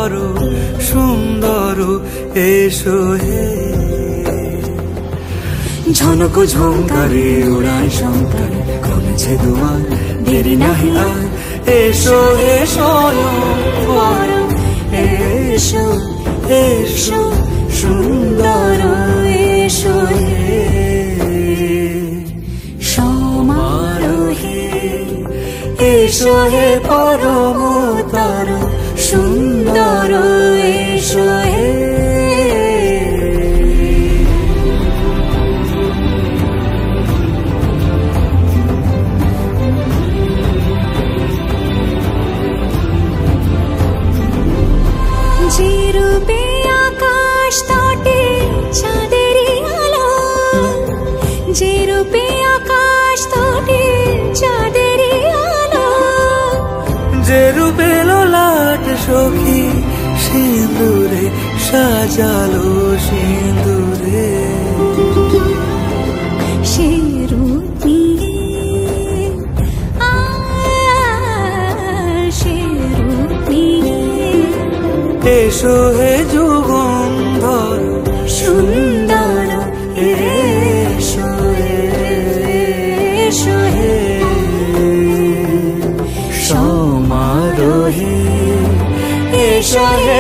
পরো সুন্দর এসো হে। ঝনক ঝঙ্কারে উড়ায় শঙ্কারে খুলেছে দুয়ার, দেরি নাহি আর এসো এসো পরো এসো এসো সুন্দর এসো হে। সমারোহে এসো হে পরমতর সুন্দর এসো হে। যে রূপে আকাশ তটে চাঁদেরই আলো, যে রূপে আকাশ তটে চাঁদেরই আলো, যে রূপে ললাট সখী সিঁদুরে সাজালো সিঁদুরে, সে রূপ নিয়ে সে রূপ নিয়ে এসো হে যুগন্ধর সুন্দর এসো এসো হে। সমারোহে এসো হে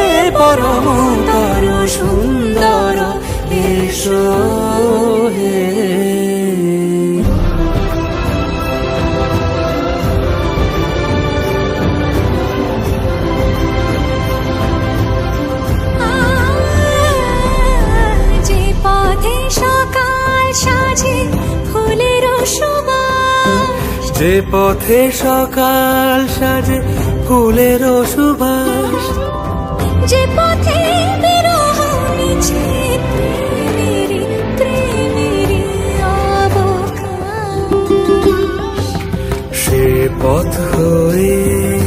পরমতর সুন্দর এসো হে। যে পথে সকাল সাজে ফুলের সুবাস, যে পথে বিরহ মিছে প্রেমেরই প্রেমেরই অবকাশ, সে পথ হয়ে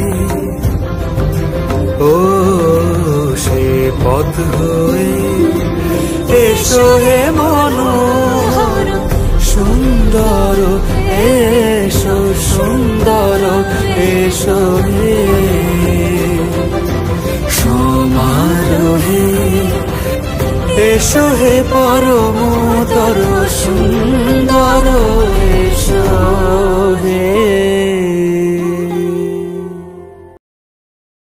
ও সে পথ হয়ে এসো হে মনোহর সুন্দর এসো সুন্দর এসো হে। সমারোহে এসো হে পরমতর সুন্দর